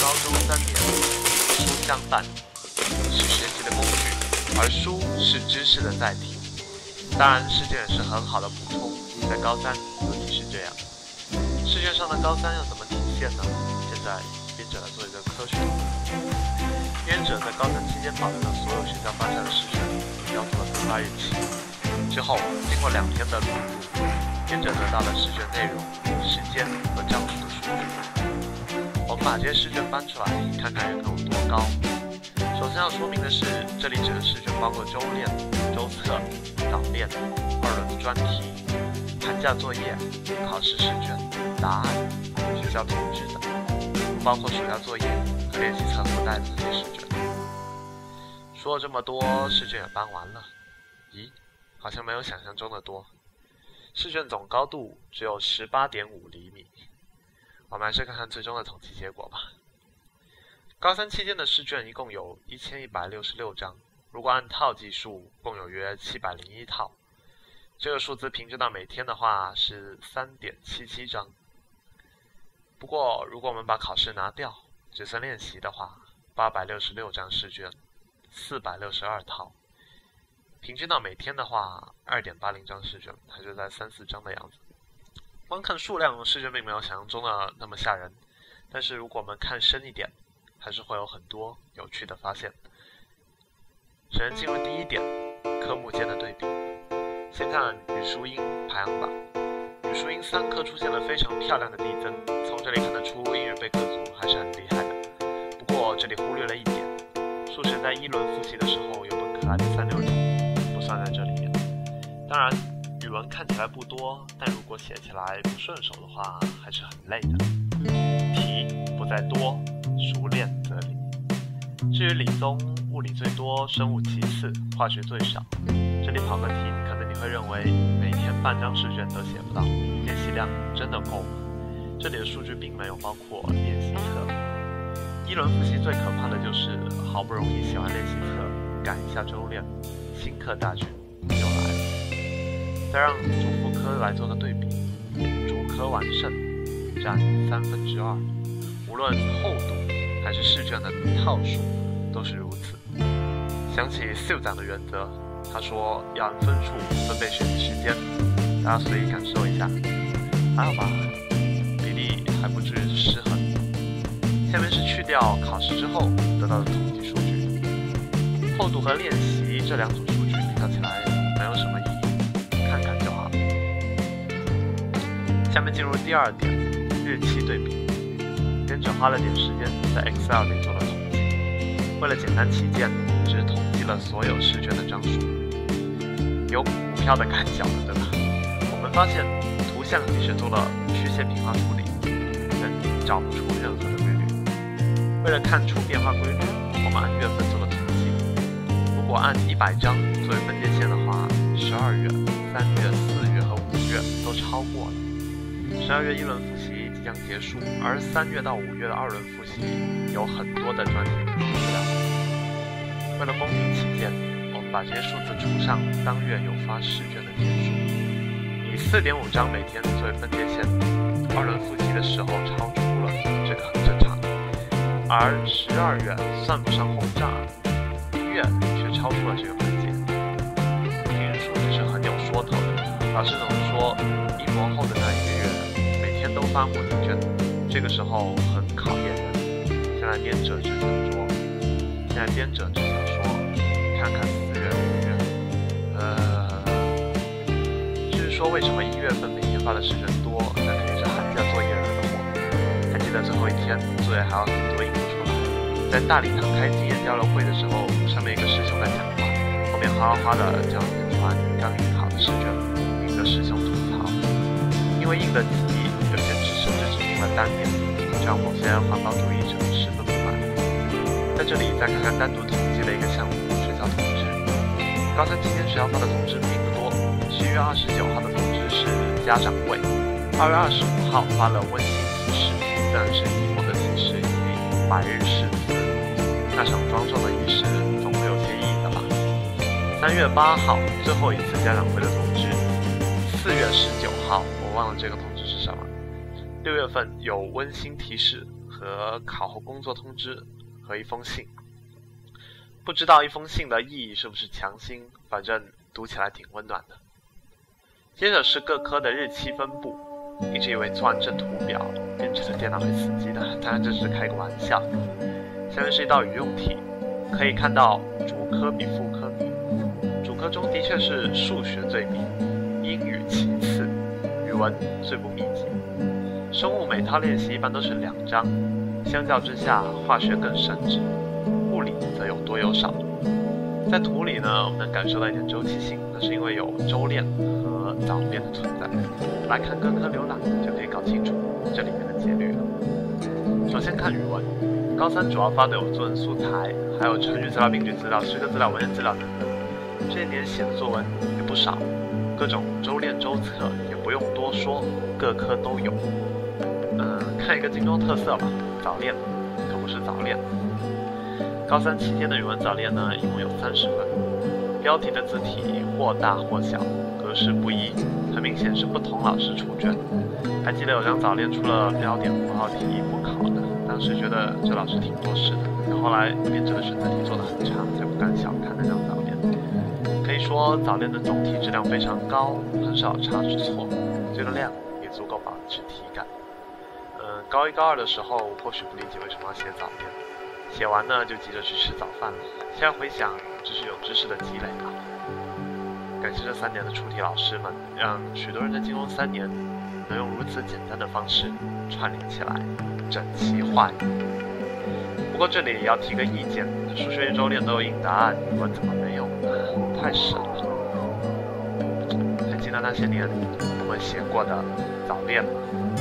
高中3年书相伴，是学习的工具，而书是知识的载体。当然，试卷也是很好的补充，在高3尤其是这样。试卷上的高3要怎么体现呢？现在编者来做一个科学的。编者在高3期间保留了所有学校发下的试卷，标注了分发日期。之后，经过2天的录入，编者得到了试卷内容、时间和张数的数据。我们把这些试卷搬出来，看看人口有多高。首先要说明的是，这里指的试卷包括周练、周测、早练、2轮专题、寒假作业、考试试卷、答案、学校通知等，不包括暑假作业和练习册附带的那些试卷。说了这么多，试卷也搬完了。咦，好像没有想象中的多。试卷总高度只有18.5厘米。我们还是看看最终的统计结果吧。高3期间的试卷一共有1166张，如果按套计数，共有约701套。这个数字平均到每天的话是 3.77 张。不过，如果我们把考试拿掉，只算练习的话，866张试卷，462套。平均到每天的话 2.80 张试卷，还是在3-4张的样子。光看数量，试卷并没有想象中的那么吓人，但是如果我们看深一点，还是会有很多有趣的发现。首先进入第一点，科目间的对比。先看语数英排行榜，语数英3科出现了非常漂亮的递增，从这里看得出英语备课组还是很厉害的。不过这里忽略了一点，数学在1轮复习的时候有本可爱的360，不算在这里面。当然语文看起来不多，但如果写起来不顺手的话，还是很累的。题不在多，熟练则灵。至于理综，物理最多，生物其次，化学最少。这里跑个题，可能你会认为每天半张试卷都写不到，练习量真的够吗？这里的数据并没有包括练习册。1轮复习最可怕的就是好不容易写完练习册，赶一下周练，新课大军又来了。再让主副科来做个对比，主科完胜占2/3，无论厚度还是试卷的套数都是如此。想起秀长的原则，他说要按分数分配学习时间，大家随意感受一下，还好吧，比例还不至于失衡。下面是去掉考试之后得到的统计数据，厚度和练习这2组数据比较起来没有什么意义，看看就好。下面进入第2点，日期对比。编者花了点时间在 Excel 里做了统计，为了简单起见，只统计了所有试卷的张数。有股票的赶脚的，对吧？我们发现图像即使做了曲线平滑处理，仍找不出任何的规律。为了看出变化规律，我们按月份做了统计。如果按100张作为分界线的话，12月、3月、4月和5月都超过了。12月1轮复习即将结束，而3月到5月的2轮复习有很多的专题复习资料。为了公平起见，我们把这些数字除上当月有发试卷的天数，以4.5张每天作为分界线，2轮复习的时候超出了，这个很正常。而12月算不上轰炸，1月却超出了这个分界。平均数据是很有说头的，老师总是说一模后的那1个月每天都发模拟卷，这个时候很考验人。现在编者只想说看看4月、5月。至于说为什么1月份每天发的试卷多，那肯定是寒假作业惹的祸。还记得最后一天作业还有很多印不出来，在大礼堂开经验交流会的时候，上面一个师兄在讲话，后面哗哗的就要念出来刚印好的试卷，印的师兄吐槽，因为印的字义有些甚至只印了单面，这让某些环保主义者十分不满。在这里再看看单独统计了一个项目，学校通知。高3期间学校发的通知并不多，11月29号的通知是家长会，2月25号发了温馨提示，自然是题目的提示以及百日誓词。那场庄重的仪式总会有些意义的吧。3月8号最后一次家长会的通知，4月19号我忘了这个通知是什么。6月份有温馨提示和考后工作通知和一封信。不知道一封信的意义是不是强心，反正读起来挺温暖的。接着是各科的日期分布，一直以为做完正图表编制的电脑会死机的，当然这是开个玩笑。下面是一道语用题，可以看到主科比副科密，主科中的确是数学最密，英语其次，语文最不密集。生物每套练习一般都是2章，相较之下化学更深致，物理则有多有少。在图里呢，我们能感受到一点周期性，那是因为有周练和早练的存在。来看各科浏览就可以搞清楚这里面的节律了。首先看语文，高3主要发的有作文素材，还有成语资料、病句资料、诗歌资料、文言资料等等。这一年写的作文也不少，各种周练周测也不用多说，各科都有。看一个精中特色吧，早练可不是早练。高3期间的语文早练呢，一共有30分，标题的字体或大或小，格式不一，很明显是不同老师出卷。还记得有张早练出了标点符号题不考的，当时觉得这老师挺多事的，可后来编制的选择题做得很差，才不敢小看那张早练。可以说早练的总体质量非常高，很少差之错，这个量也足够保持体感。高1、高2的时候或许不理解为什么要写早练，写完呢就急着去吃早饭了。现在回想，这是有知识的积累吧。感谢这3年的出题老师们，让许多人的金融3年能用如此简单的方式串联起来，整齐划一。不过这里也要提个意见，数学1周练都有硬答案，语文怎么没有呢？太神了。还记得那些年我们写过的早练吗？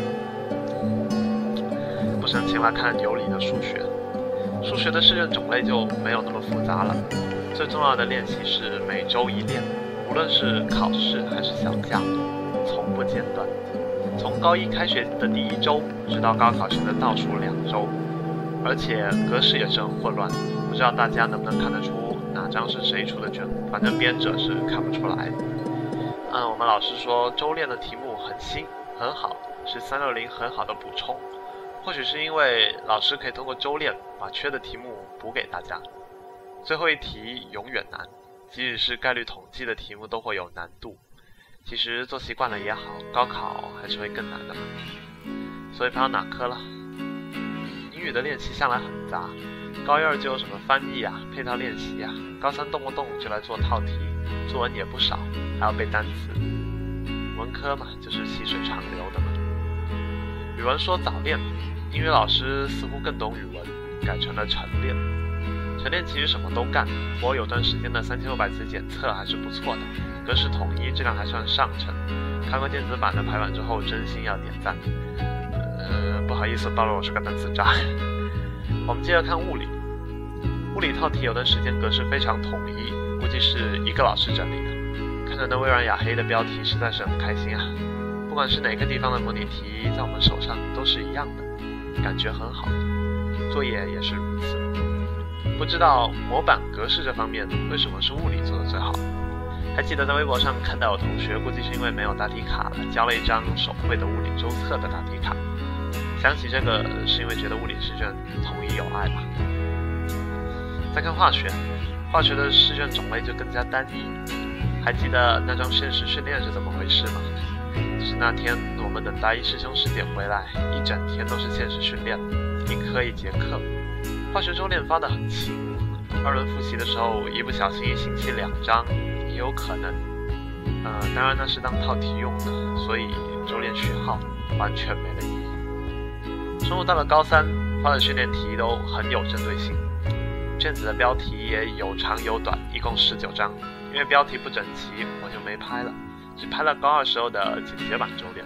不详情来看有理的数学。数学的试卷种类就没有那么复杂了，最重要的练习是每周1练，无论是考试还是小假，从不间断。从高1开学的第1周，直到高考前的倒数2周，而且格式也是很混乱，不知道大家能不能看得出哪张是谁出的卷，反正编者是看不出来。我们老师说周练的题目很新很好，是360很好的补充。或许是因为老师可以通过周练把缺的题目补给大家。最后一题永远难，即使是概率统计的题目都会有难度。其实做习惯了也好，高考还是会更难的嘛。所以排到哪科了？英语的练习向来很杂，高1、2就有什么翻译啊、配套练习啊，高3动不动就来做套题，作文也不少，还要背单词。文科嘛，就是细水长流的嘛。语文说早练，英语老师似乎更懂语文，改成了晨练。晨练其实什么都干，不过有段时间的3600字检测还是不错的，格式统一，质量还算上乘。看过电子版的排版之后，真心要点赞。不好意思，暴露我是个单词渣。我们接着看物理。物理套题有段时间格式非常统一，估计是一个老师整理的。看着那微软雅黑的标题，实在是很开心啊。不管是哪个地方的模拟题，在我们手上都是一样的，感觉很好。作业也是如此。不知道模板格式这方面为什么是物理做的最好？还记得在微博上看到有同学，估计是因为没有答题卡了，交了一张手绘的物理周测的答题卡。想起这个，是因为觉得物理试卷统一有爱吧。再看化学，化学的试卷种类就更加单一。还记得那张现实训练是怎么回事吗？就是那天我们等大一师兄师姐回来，一整天都是现实训练，一科一节课。化学周练发得很勤，2轮复习的时候一不小心1星期2张也有可能。当然那是当套题用的，所以周练序号完全没了意义。生物到了高3发的训练题都很有针对性，卷子的标题也有长有短，一共19张。因为标题不整齐，我就没拍了，只拍了高2时候的简洁版周练。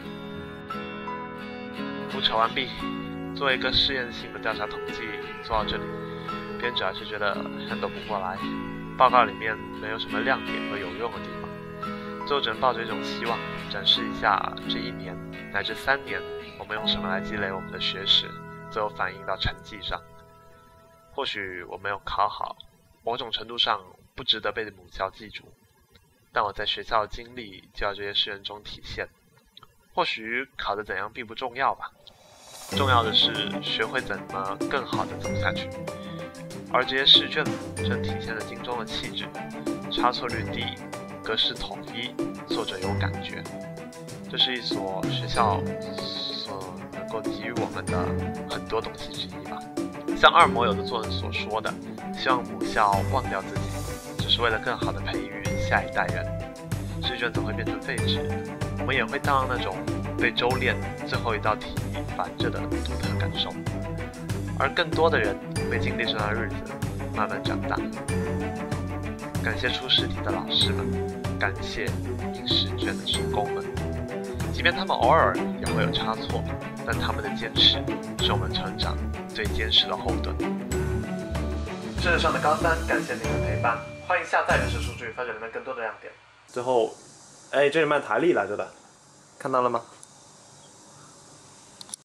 胡扯完毕。作为一个试验性的调查统计，做到这里，编者还是觉得 handle 不过来，报告里面没有什么亮点和有用的地方，最后只能抱着一种希望，展示一下这1年乃至3年，我们用什么来积累我们的学识，最后反映到成绩上。或许我没有考好，某种程度上不值得被母校记住，但我在学校的经历就在这些试验中体现。或许考得怎样并不重要吧。 重要的是学会怎么更好的走下去。而这些试卷正体现了金钟的气质，差错率低，格式统一，作者有感觉。这是一所学校所能够给予我们的很多东西之一吧。像二模有的作文所说的，希望母校忘掉自己，只是为了更好的培育下一代人。试卷总会变成废纸，我们也会当那种被周练最后一道题烦着的独特感受。而更多的人会经历这段日子，慢慢长大。感谢出试题的老师们，感谢印试卷的手工们，即便他们偶尔也会有差错，但他们的坚持是我们成长最坚实的后盾。世界上的高三，感谢您的陪伴，欢迎下载原始数据，发掘里面更多的亮点。最后，这是曼塔利来着的，看到了吗？